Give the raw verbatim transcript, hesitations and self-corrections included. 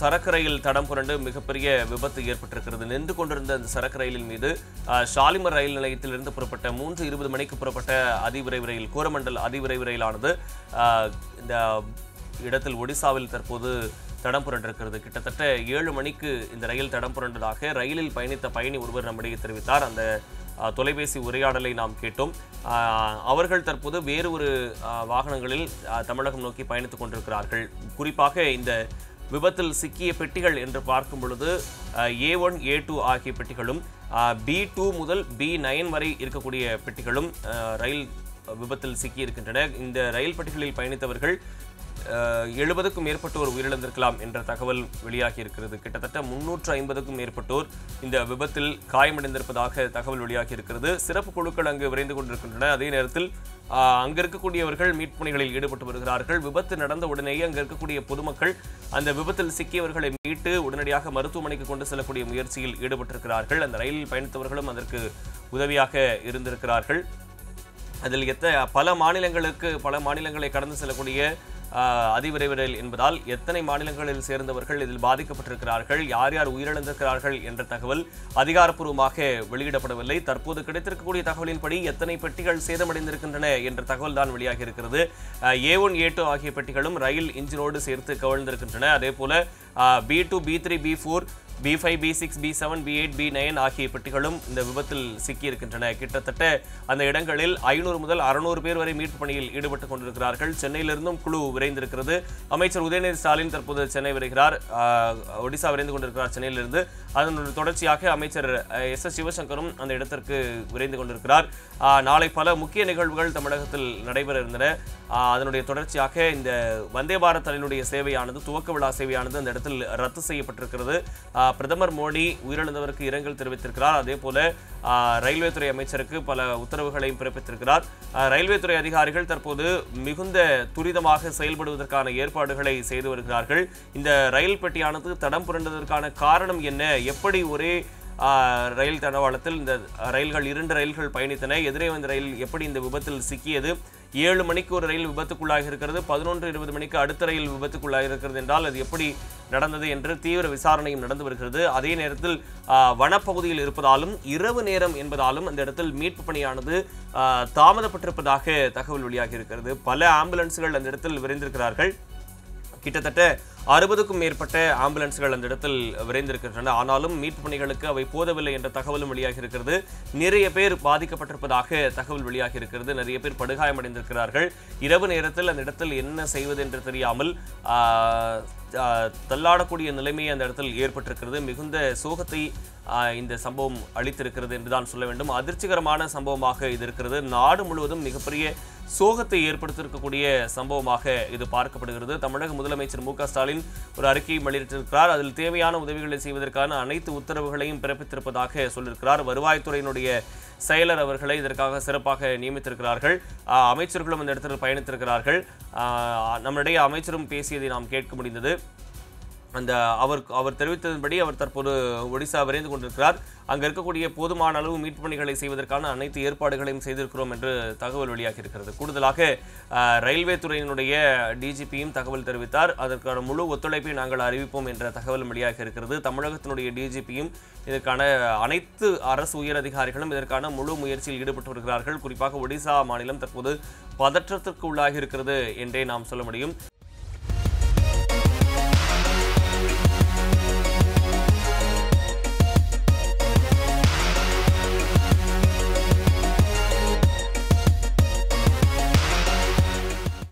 சரக்கு ரயில் தடம் புரண்டு மிகப்பெரிய விபத்து ஏற்பட்டிருக்கிறது. நின்று கொண்டிருந்த அந்த சரக்கு ரயிலின் மீது ஷாலிமர் ரயில் நிலையத்திலிருந்து புறப்பட்ட மூன்று இருபது மணிக்கு புறப்பட்ட அதிவிரைவு ரயில் கோரமண்டல் அதிவிரைவு ரயிலானது இந்த இடத்தில் ஒடிசாவில் தற்போது தடம் புரண்டிருக்கிறது. கிட்டத்தட்ட ஏழு மணிக்கு இந்த ரயில் தடம் புரண்டதாக ரயிலில் பயணித்த பயணி ஒருவர் நம்மிடையே தெரிவித்தார். அந்த தொலைபேசி உரையாடலை நாம் கேட்டோம். அவர்கள் தற்போது வேறு ஒரு வாகனங்களில் தமிழகம் நோக்கி பயணித்துக் கொண்டிருக்கிறார்கள். குறிப்பாக இந்த விபத்தில் சிக்கிய பெட்டிகள் என்று பார்க்கும் பொழுது ஏ ஒன் ஏ டூ ஆகிய பெட்டிகளும் பி டூ முதல் பி நைன் வரை இருக்கக்கூடிய பெட்டிகளும் ரயில் விபத்தில் சிக்கியிருக்கின்றன. இந்த ரயில் பெட்டிகளில் பயணித்தவர்கள் எழுபதுக்கும் மேற்பட்டோர் உயிரிழந்திருக்கலாம் என்ற தகவல் வெளியாகி இருக்கிறது. கிட்டத்தட்ட முன்னூற்று ஐம்பதுக்கும் மேற்பட்டோர் இந்த விபத்தில் காயமடைந்திருப்பதாக தகவல் வெளியாகி இருக்கிறது. சிறப்பு குழுக்கள் அங்கு விரைந்து கொண்டிருக்கின்றன. அதே நேரத்தில் அங்கு இருக்கக்கூடியவர்கள் மீட்பு பணிகளில் ஈடுபட்டு வருகிறார்கள். விபத்து நடந்த உடனேயே அங்கு இருக்கக்கூடிய பொதுமக்கள் அந்த விபத்தில் சிக்கியவர்களை மீட்டு உடனடியாக மருத்துவமனைக்கு கொண்டு செல்லக்கூடிய முயற்சியில் ஈடுபட்டிருக்கிறார்கள். அந்த ரயிலில் பயணித்தவர்களும் அதற்கு உதவியாக இருந்திருக்கிறார்கள். அதில் எத்த பல மாநிலங்களுக்கு பல மாநிலங்களை கடந்து செல்லக்கூடிய அதிவிரைவு ரயில் என்பதால் எத்தனை மாநிலங்களில் சேர்ந்தவர்கள் இதில் பாதிக்கப்பட்டிருக்கிறார்கள், யார் யார் உயிரிழந்திருக்கிறார்கள் என்ற தகவல் அதிகாரப்பூர்வமாக வெளியிடப்படவில்லை. தற்போது கிடைத்திருக்கக்கூடிய தகவலின்படி எத்தனை பெட்டிகள் சேதமடைந்திருக்கின்றன என்ற தகவல் தான் வெளியாகி இருக்கிறது. ஏ ஒன் ஏ டூ ஆகிய பெட்டிகளும் ரயில் இன்ஜினோடு சேர்த்து கவிழ்ந்திருக்கின்றன. அதே போல B two B three B four B five B six B seven B eight B nine ஆகிய பெட்டிகளும் இந்த விபத்தில் சிக்கியிருக்கின்றன. கிட்டத்தட்ட அந்த இடங்களில் ஐநூறு முதல் அறுநூறு பேர் வரை மீட்பு பணியில் ஈடுபட்டுக் கொண்டிருக்கிறார்கள். சென்னையிலிருந்தும் குழு விரைந்திருக்கிறது. அமைச்சர் உதயநிதி ஸ்டாலின் தற்போது சென்னை வருகிறார். ஒடிசா விரைந்து கொண்டிருக்கிறார் சென்னையிலிருந்து. அதன் தொடர்ச்சியாக அமைச்சர் எஸ் எஸ் சிவசங்கரும் அந்த இடத்திற்கு விரைந்து கொண்டிருக்கிறார். நாளை பல முக்கிய நிகழ்வுகள் தமிழகத்தில் நடைபெற இருந்தன. அதனுடைய தொடர்ச்சியாக இந்த வந்தே பாரத் ரயிலுடைய சேவையானது துவக்க விழா சேவையானது அந்த இடத்தில் ரத்து செய்யப்பட்டிருக்கிறது. பிரதமர் மோடி உயிரிழந்தவருக்கு இரங்கல் தெரிவித்திருக்கிறார். அதே போல ரயில்வே துறை அமைச்சருக்கு பல உத்தரவுகளையும் பிறப்பித்திருக்கிறார். ரயில்வே துறை அதிகாரிகள் தற்போது மிகுந்த துரிதமாக செயல்படுவதற்கான ஏற்பாடுகளை செய்து வருகிறார்கள். இந்த ரயில் பெட்டியானது தடம் புரண்டதற்கான காரணம் என்ன, எப்படி ஒரே ரயில் தண்டவாளத்தில் இந்த ரயில்கள் இரண்டு ரயில்கள் பயணித்தன, எதிரே வந்த ரயில் எப்படி இந்த விபத்தில் சிக்கியது, ஏழு மணிக்கு ஒரு ரயில் விபத்துக்குள்ளாக இருக்கிறது, பதினொன்று இருபது மணிக்கு அடுத்த ரயில் விபத்துக்குள்ளாக இருக்கிறது என்றால் அது எப்படி நடந்தது என்று தீவிர விசாரணையும் நடந்து வருகிறது. அதே நேரத்தில் வனப்பகுதியில் இருப்பதாலும் இரவு நேரம் என்பதாலும் அந்த இடத்தில் மீட்பு பணியானது தாமதப்பட்டிருப்பதாக தகவல் வெளியாகி இருக்கிறது. பல ஆம்புலன்ஸ்கள் அந்த இடத்தில் விரைந்திருக்கிறார்கள். கிட்டத்தட்ட அறுபதுக்கும் மேற்பட்ட ஆம்புலன்ஸ்கள் அந்த இடத்தில் விரைந்திருக்கின்றன. ஆனாலும் மீட்பு பணிகளுக்கு அவை போதவில்லை என்ற தகவலும் வெளியாகி இருக்கிறது. நிறைய பேர் பாதிக்கப்பட்டிருப்பதாக தகவல் வெளியாகி இருக்கிறது. நிறைய பேர் படுகாயமடைந்திருக்கிறார்கள். இரவு நேரத்தில் அந்த இடத்தில் என்ன செய்வது என்று தெரியாமல் தள்ளாடக்கூடிய நிலைமை அந்த இடத்தில் ஏற்பட்டிருக்கிறது. மிகுந்த சோகத்தை இந்த சம்பவம் அளித்திருக்கிறது என்றுதான் சொல்ல வேண்டும். அதிர்ச்சிகரமான சம்பவமாக இது இருக்கிறது. நாடு முழுவதும் மிகப்பெரிய சோகத்தை ஏற்படுத்தியிருக்கக்கூடிய சம்பவமாக இது பார்க்கப்படுகிறது. தமிழக முதலமைச்சர் மு க ஸ்டாலின் ஒரு அறிக்கையை வெளியிட்டிருக்கிறார். அதில் தேவையான உதவிகளை செய்வதற்கான அனைத்து உத்தரவுகளையும் பிறப்பித்திருப்பதாக சொல்லியிருக்கிறார். வருவாய்த்துறையினுடைய செயலர் அவர்களை இதற்காக சிறப்பாக நியமித்திருக்கிறார்கள். அமைச்சர்களும் அந்த இடத்தில் பயணித்திருக்கிறார்கள். நம்முடைய அமைச்சரும் பேசியதை நாம் கேட்க முடிந்தது. அந்த அவர் அவர் தெரிவித்ததன்படி அவர் தற்போது ஒடிசா விரைந்து கொண்டிருக்கிறார். அங்கே இருக்கக்கூடிய போதுமான அளவு மீட்பு பணிகளை செய்வதற்கான அனைத்து ஏற்பாடுகளையும் செய்திருக்கிறோம் என்று தகவல் வெளியாகி இருக்கிறது. கூடுதலாக ரயில்வே துறையினுடைய டிஜிபியும் தகவல் தெரிவித்தார். அதற்கான முழு ஒத்துழைப்பை நாங்கள் அறிவிப்போம் என்ற தகவல் வெளியாகி இருக்கிறது. தமிழகத்தினுடைய டிஜிபியும் இதற்கான அனைத்து அரசு உயர் அதிகாரிகளும் இதற்கான முழு முயற்சியில் ஈடுபட்டு வருகிறார்கள். குறிப்பாக ஒடிசா மாநிலம் தற்போது பதற்றத்திற்கு உள்ளாகி இருக்கிறது என்றே நாம் சொல்ல முடியும்.